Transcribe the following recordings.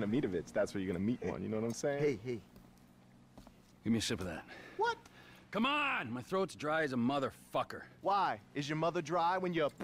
to meet a Vitz, that's where you're gonna meet one. You know what I'm saying? Hey. Give me a sip of that. What? Come on! My throat's dry as a motherfucker. Why? Is your mother dry when you're...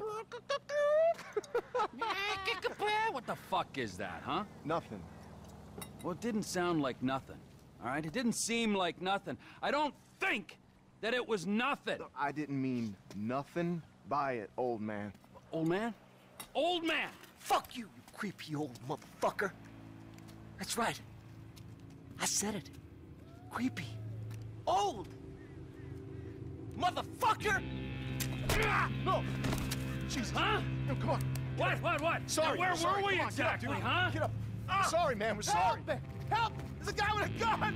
What the fuck is that, huh? Nothing. Well, it didn't sound like nothing, all right? It didn't seem like nothing. I don't think that it was nothing. Look, I didn't mean nothing by it, old man. Old man? Old man! Fuck you, you creepy old motherfucker. That's right. I said it. Creepy. Old. Motherfucker! No! Jesus. Huh? No, come on. What? Sorry. Now, where sorry. were we Come on, exactly, get up, dude. huh? Get up. Sorry, man. We're sorry. Help! Help! There's a guy with a gun!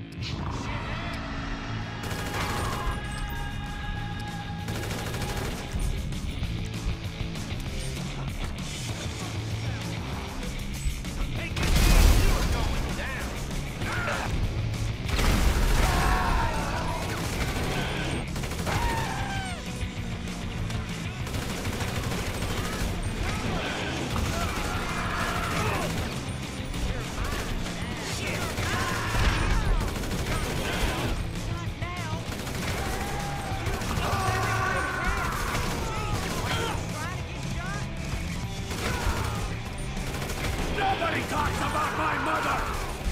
Nobody talks about my mother!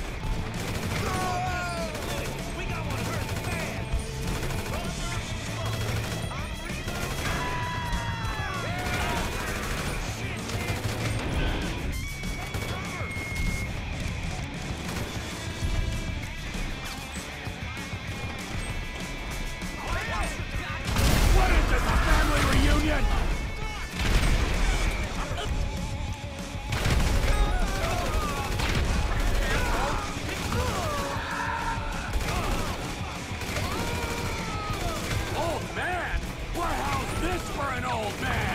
We got one hurt bad. What is this, a family reunion? Old man? Well, how's this for an old man?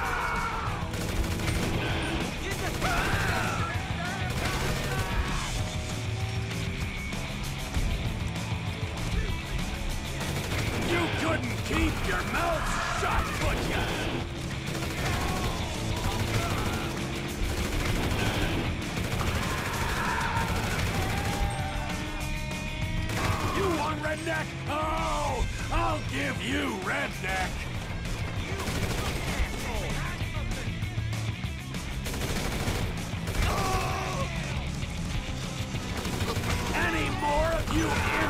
You couldn't keep your mouth shut, could ya? You want redneck? Oh, I'll give you redneck. Any more of you